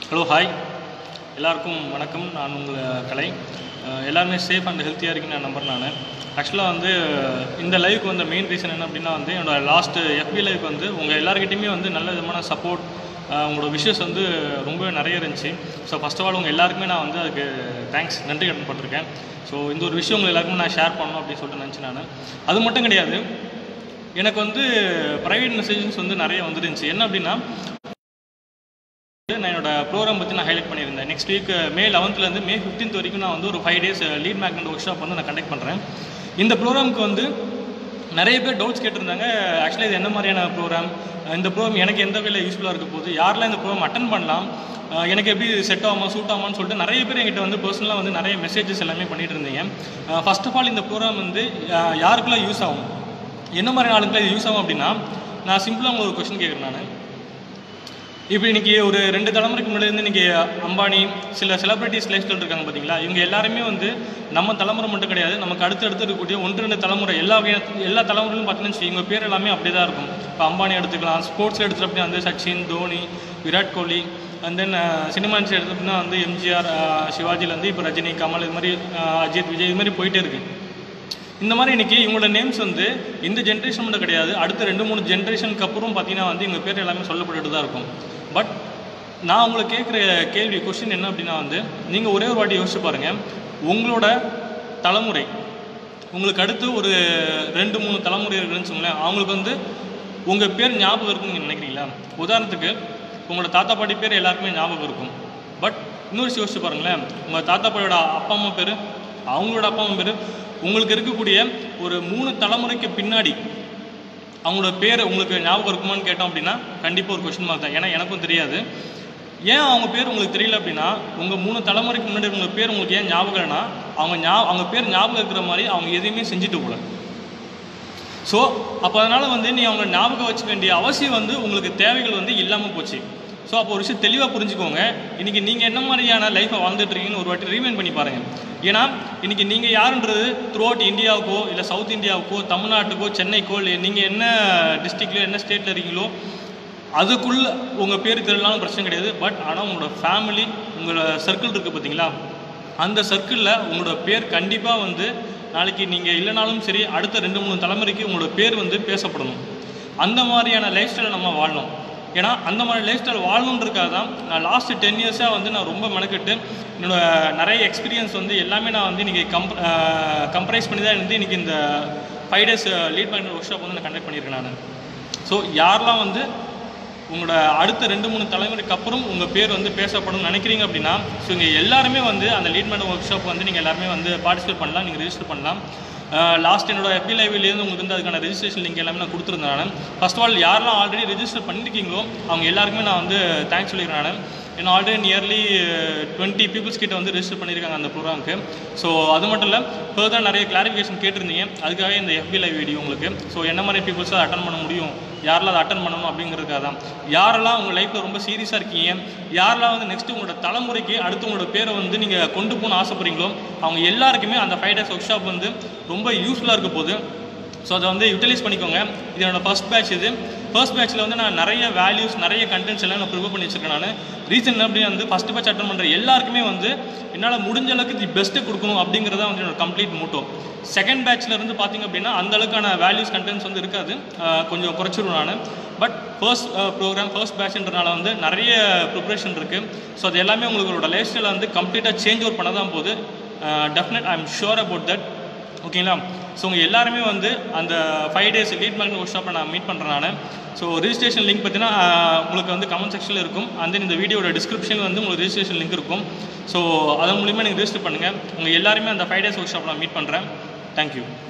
Hello hi எல்லாருக்கும் வணக்கம். நான் உங்கள் கலை. எல்லாருமே சேஃப் அண்ட் ஹெல்த்தியாக இருக்குன்னு நான் நம்புறேன். நான் ஆக்சுவலாக வந்து இந்த லைவுக்கு வந்து மெயின் ரீசன் என்ன அப்படின்னா வந்து என்னோடய லாஸ்ட்டு எஃபி லைவுக்கு வந்து உங்கள் எல்லாருக்கிட்டையுமே வந்து நல்ல விதமான சப்போர்ட், உங்களோட விஷஸ் வந்து ரொம்பவே நிறைய இருந்துச்சு. ஸோ ஃபஸ்ட் ஆஃப் ஆல் உங்கள் எல்லாருக்குமே நான் வந்து அதுக்கு தேங்க்ஸ், நன்றி கடன் பட்டிருக்கேன். ஸோ இந்த ஒரு விஷயம் உங்கள் எல்லாருக்குமே நான் ஷேர் பண்ணணும் அப்படின்னு சொல்லிட்டு நினச்சி நான் அது மட்டும் கிடையாது, எனக்கு வந்து ப்ரைவேட் மெசேஜஸ் வந்து நிறைய வந்துருந்துச்சு. என்ன அப்படின்னா, நான் என்னோட ப்ரோக்ராம் பற்றி நான் ஹைலைட் பண்ணியிருந்தேன். நெக்ஸ்ட் வீக் மே 11லேருந்து மே 15th வரைக்கும் நான் வந்து ஒரு 5 days lead magnet workshop வந்து நான் கண்டக்ட் பண்ணுறேன். இந்த ப்ரோக்ராமுக்கு வந்து நிறைய பேர் டவுட்ஸ் கேட்டிருந்தாங்க. ஆக்சுவலாக இது என்ன மாதிரியான ப்ரோக்ராம், இந்த ப்ரோக்ராம் எனக்கு எந்த வகையில் யூஸ்ஃபுல்லாக இருக்க போகுது, யாரெல்லாம் இந்த ப்ரோக்ராம் அட்டன் பண்ணலாம், எனக்கு எப்படி செட் ஆகுமா சூட் ஆகுமான்னு சொல்லிட்டு நிறைய பேர் என்கிட்ட வந்து பர்சனலாக வந்து நிறைய மெசேஜஸ் எல்லாமே பண்ணிட்டு இருந்தீங்க. ஃபர்ஸ்ட் ஆஃப் ஆல் இந்த ப்ரோக்ராம் வந்து யாருக்கெல்லாம் யூஸ் ஆகும், என்ன மாதிரி ஆளுக்கெல்லாம் இது யூஸ் ஆகும் அப்படின்னா, நான் சிம்பிளாக உங்களுக்கு ஒரு கொஸ்டின் கேட்குறேன். நான் இப்போ இன்றைக்கி ஒரு 2 தலைமுறைக்கு முன்னாடி வந்து இன்றைக்கி அம்பானி, சில செலிப்ரிட்டிஸ் லைஃப் ஸ்டைல் இருக்காங்க பார்த்தீங்களா, இவங்க எல்லாருமே வந்து நம்ம தலைமுறை மட்டும் கிடையாது, நமக்கு அடுத்தடுத்து இருக்கக்கூடிய 1-2 தலைமுறை எல்லா தலைமுறையிலும் பார்த்தீங்கன்னா இவங்க பேர் எல்லாமே அப்படி தான் இருக்கும். இப்போ அம்பானி எடுத்துக்கலாம், ஸ்போர்ட்ஸில் எடுத்துகிட்டு அப்படின்னா வந்து Sachin, Dhoni, Virat Kohli, and then cinemas எடுத்துகிட்டோம்னா வந்து எம்ஜிஆர், சிவாஜிலேருந்து இப்போ ரஜினி, கமல், இது மாதிரி அஜித், விஜய், இது மாதிரி போயிட்டே இருக்குது. இந்த மாதிரி இன்றைக்கி இவங்களோட நேம்ஸ் வந்து இந்த ஜென்ரேஷன் மட்டும் கிடையாது, அடுத்த 2-3 ஜென்ரேஷனுக்கு அப்புறம் பார்த்தீங்கன்னா வந்து இவங்க பேர் எல்லாமே சொல்லப்பட்டுட்டு தான் இருக்கும். பட் நான் உங்களுக்கு கேட்குற கொஸ்டின் என்ன அப்படின்னா வந்து, நீங்கள் ஒரே ஒரு வாட்டி யோசிச்சு பாருங்கள், உங்களோட தலைமுறை உங்களுக்கு அடுத்து ஒரு 2-3 தலைமுறை இருக்குன்னு சொல்லுங்களேன், அவங்களுக்கு வந்து உங்கள் பேர் ஞாபகம் இருக்குன்னு நீங்கள் நினைக்கிறீங்களா? உதாரணத்துக்கு உங்களோட தாத்தா பாட்டி பேர் எல்லாருக்குமே ஞாபகம் இருக்கும். பட் இன்னொரு யோசிச்சு பாருங்களேன், உங்கள் தாத்தா பாட்டியோட அப்பா அம்மா பேர், அவங்களோட அப்பா அம்மா பேர், உங்களுக்கு இருக்கக்கூடிய ஒரு 3 தலைமுறைக்கு பின்னாடி அவங்களோட பேர் உங்களுக்கு ஞாபகம் இருக்குமான்னு கேட்டோம் அப்படின்னா கண்டிப்பாக ஒரு கொஸ்டின் மார்க் தான். ஏன்னா எனக்கும் தெரியாது. ஏன் அவங்க பேர் உங்களுக்கு தெரியல அப்படின்னா, உங்கள் 3 தலைமுறைக்கு முன்னாடி உங்கள் பேர் உங்களுக்கு ஏன் ஞாபகம் இல்லைன்னா, அவங்க பேர் ஞாபகம் இருக்கிற மாதிரி அவங்க எதையுமே செஞ்சுட்டு போகல. ஸோ அப்போ அதனால் வந்து நீ அவங்க ஞாபகம் வச்சுக்க வேண்டிய அவசியம் வந்து உங்களுக்கு தேவைகள் வந்து இல்லாமல் போச்சு. ஸோ அப்போ ஒரு விஷயம் தெளிவாக புரிஞ்சுக்கோங்க, இன்றைக்கி நீங்கள் என்ன மாதிரியான லைஃப்பை வாழ்ந்துட்டுருக்கீங்கன்னு ஒரு வாட்டி ரீவைண்ட் பண்ணி பாருங்கள். ஏன்னா இன்றைக்கி நீங்கள் யாருன்றது த்ரூ அவுட் இந்தியாவுக்கோ இல்லை சவுத் இந்தியாவுக்கோ தமிழ்நாட்டுக்கோ சென்னைக்கோ இல்லை நீங்கள் என்ன டிஸ்ட்ரிக்ட்லையோ என்ன ஸ்டேட்டில் இருக்கீங்களோ அதுக்குள்ளே உங்கள் பேர் தெரியலான்னு பிரச்சனை கிடையாது. பட் ஆனால் உங்களோட ஃபேமிலி, உங்களோட சர்க்கிள் இருக்குது பார்த்தீங்களா, அந்த சர்க்கிளில் உங்களோட பேர் கண்டிப்பாக வந்து நாளைக்கு நீங்கள் இல்லைனாலும் சரி அடுத்த 2-3 தலைமுறைக்கு உங்களோட பேர் வந்து பேசப்படணும். அந்த மாதிரியான லைஃப் ஸ்டைலை நம்ம வாழணும். ஏன்னா அந்த மாதிரி லைஃப் ஸ்டைல் வாழணுன்றதுக்காக தான் நான் லாஸ்ட்டு 10 years வந்து நான் ரொம்ப மெனக்கெட்டு என்னோடய நிறைய எக்ஸ்பீரியன்ஸ் வந்து எல்லாமே நான் வந்து இன்றைக்கி கம்ப்ரைஸ் பண்ணி தான் இருந்து இன்றைக்கி இந்த 5 days lead magnet workshop வந்து நான் கண்டக்ட் பண்ணியிருக்கேன் நான். ஸோ யாரெல்லாம் வந்து உங்களோட அடுத்த 2-3 தலைமுறைக்கு அப்புறம் உங்கள் பேர் வந்து பேசப்படும் நினைக்கிறீங்க அப்படின்னா, ஸோ இங்கே எல்லாருமே வந்து அந்த லீட் மேக்னெட் ஒர்க் ஷாப் வந்து நீங்கள் எல்லாருமே வந்து பார்ட்டிசிபேட் பண்ணலாம், நீங்கள் ரெஜிஸ்டர் பண்ணலாம். லாஸ்ட் என்னோட எஃபி லைவ்லேருந்து உங்களுக்கு வந்து அதுக்கான ரெஜிஸ்ட்ரேஷன் லிங்க் எல்லாமே நான் கொடுத்துருந்தேன். ஃபர்ஸ்ட் ஆஃப் ஆல் யாரெல்லாம் ஆல்ரெடி ரெஜிஸ்டர் பண்ணியிருக்கீங்களோ அவங்க எல்லாருக்குமே நான் வந்து தேங்க்ஸ் சொல்லிக்கிறேன். ஏன்னா ஆல்ரெடி நியர்லி 20 people கிட்ட வந்து ரெஜிஸ்டர் பண்ணியிருக்காங்க அந்த ப்ரோக்ராமுக்கு. ஸோ அது மட்டும் இல்லை, ஃபர்தர் நிறைய கிளாரிஃபிகேஷன் கேட்டிருந்தீங்க, அதுக்காக இந்த எஃபி லைவ் வீடியோ உங்களுக்கு. ஸோ என்ன மாதிரி பீப்புள்ஸ் அதை அட்டன் பண்ண முடியும், யாரெல்லாம் அதை அட்டன் பண்ணணும் அப்படிங்கிறதுக்காக தான். யாரெல்லாம் உங்கள் லைஃப்பில் ரொம்ப சீரியஸாக இருக்கீங்க, யாரெல்லாம் வந்து நெக்ஸ்ட்டு உங்களோட தலைமுறைக்கு அடுத்து உங்களோட பேரை வந்து நீங்கள் கொண்டு போகணும்னு ஆசைப்படுறீங்களோ அவங்க எல்லாருக்குமே அந்த 5 days ஒர்க் ஷாப் வந்து ரொம்ப யூஸ்ஃபுல்லாக இருக்க போகுது. ஸோ அதை வந்து யூட்டிலைஸ் பண்ணிக்கோங்க. இது என்னோடய ஃபர்ஸ்ட் பேட்ச். ஃபர்ஸ்ட் பேட்சில் வந்து நான் நிறைய வேல்யூஸ், நிறைய கண்டென்ட்ஸ் எல்லாம் நான் ப்ரிப்பேர் பண்ணி வச்சுருக்கேன். நான் ரீசன் அப்படின்னு வந்து ஃபஸ்ட் பேட்ச் அட்டன் பண்ணுற எல்லாருக்குமே வந்து என்னால் முடிஞ்ச அளவுக்கு தி பெஸ்ட்டு கொடுக்கணும் அப்படிங்கிறத வந்து என்னோட கம்ப்ளீட் மோட்டோ. செகண்ட் பேட்சில் இருந்து பார்த்திங்க அப்படின்னா அந்த அளவுக்கான வேல்யூஸ் கண்டென்ட்ஸ் வந்து இருக்காது, கொஞ்சம் குறைச்சிருவேன் நான். பட் ஃபர்ஸ்ட் ப்ரோக்ராம் ஃபர்ஸ்ட் பேட்ச்ன்றனால வந்து நிறைய ப்ரிப்ரேஷன் இருக்குது. ஸோ அது எல்லாமே உங்களோட லைஃப் ஸ்டைலை வந்து கம்ப்ளீட்டாக சேஞ்ச் ஓவர் பண்ண தான் போகுது. Definite I am sure about that. ஓகேங்களா? ஸோ உங்கள் எல்லாருமே வந்து அந்த 5 days லீட் மேக்னெட் ஒர்க் ஷாப்பை நான் மீட் பண்ணுறேன் நான். ஸோ ரெஜிஸ்ட்ரேஷன் லிங்க் பார்த்தீங்கன்னா உங்களுக்கு வந்து கமெண்ட் செக்ஷனில் இருக்கும். அண்ட் தென் இந்த வீடியோட டிஸ்கிரிப்ஷனில் வந்து உங்களுக்கு ரெஜிஸ்ட்ரேஷன் லிங்க் இருக்கும். ஸோ அதன் மூலிமா நீங்கள் ரெஜிஸ்டர் பண்ணுங்கள். உங்கள் எல்லாருமே அந்த 5 days ஒர்க் ஷாப்பில் நான் மீட் பண்ணுறேன். தேங்க்யூ.